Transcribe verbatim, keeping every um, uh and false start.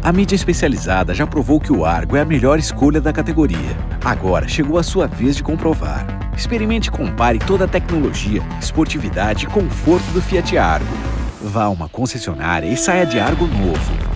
A mídia especializada já provou que o Argo é a melhor escolha da categoria. Agora chegou a sua vez de comprovar. Experimente e compare toda a tecnologia, esportividade e conforto do Fiat Argo. Vá a uma concessionária e saia de Argo novo.